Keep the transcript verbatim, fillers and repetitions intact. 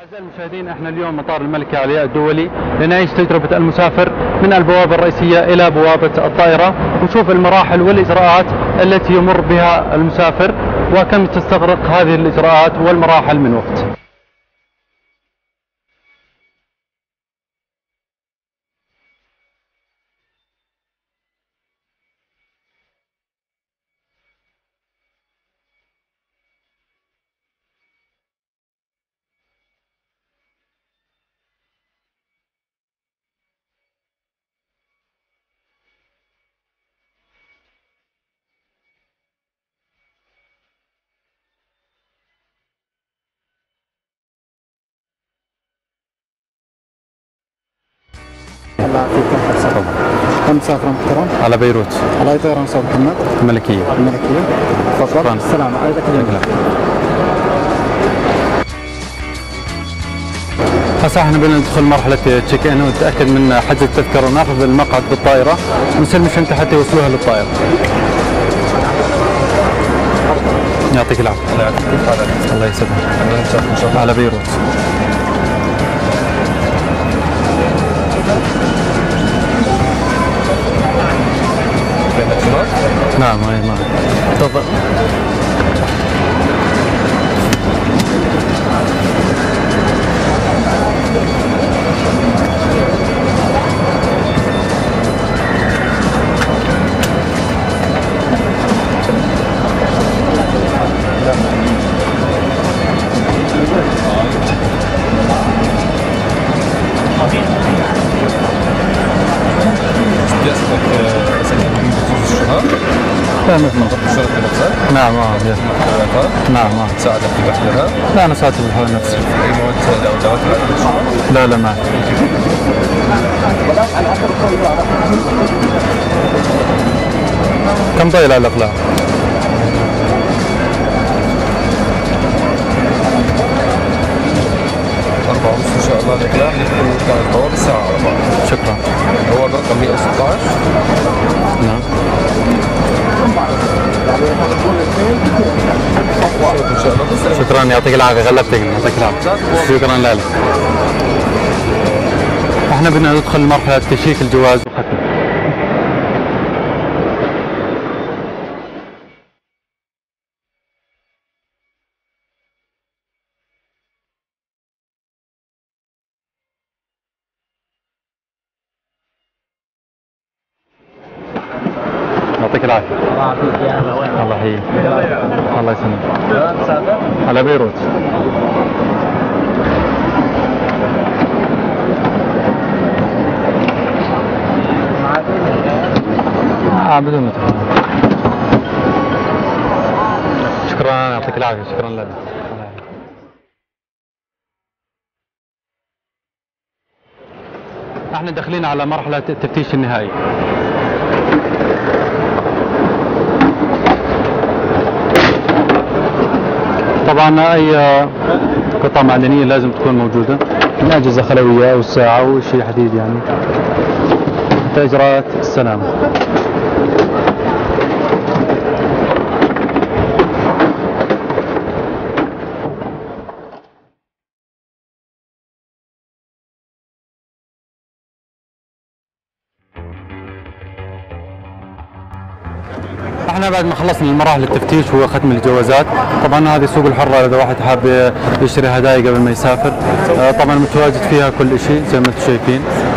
أعزائي المشاهدين، احنا اليوم مطار الملكة علياء الدولي لنعيش تجربة المسافر من البوابة الرئيسية إلى بوابة الطائرة، ونشوف المراحل والإجراءات التي يمر بها المسافر وكم تستغرق هذه الإجراءات والمراحل من وقت. الله يعطيك الصحة. كم مسافر محترم؟ على بيروت. على أي طيران أستاذ محمد؟ الملكية. الملكية. تفضل. السلام عليكم. هسه احنا بدنا ندخل مرحلة تشيك ان ونتأكد من حجز التذكرة وناخذ المقعد بالطائرة ونسلم الشنطة حتى يوصلوها للطائرة. يعطيك العافية. الله يعافيك. كيف حالك؟ الله يسلمك. على بيروت. نعم هاي معي. تفضل. نعم اه نعم اه تساعدك في بحثها؟ لا انا ساعدت بالحوار نفسي. اي مواد لو دعوت لا لا ما كم طيلة الاقلام؟ أربعة ونص إن شاء الله الإقلاع يكون كان الطوال الساعة أربعة. شكرا. هو الرقم مئة وستة عشر. نعم. شكرا يعطيك العافية غلبتك يعطيك العافية. شكرا لك. احنا بدنا ندخل مرحلة تشيك الجواز وختمه. يعطيك العافية. الله يحييك. الله يسلمك. على بيروت. آه بدون متعب. شكرا يعطيك العافية. شكرا لك. احنا داخلين على مرحلة التفتيش النهائي. طبعا اي قطعة معدنية لازم تكون موجودة من اجهزة خلوية او الساعة او شيء حديد يعني حتى اجراءات السلامة. احنا بعد ما خلصنا المراحل التفتيش هو ختم الجوازات. طبعا هذه سوق الحرة اذا واحد حاب يشتري هدايا قبل ما يسافر. طبعا متواجد فيها كل شيء زي ما انتم شايفين.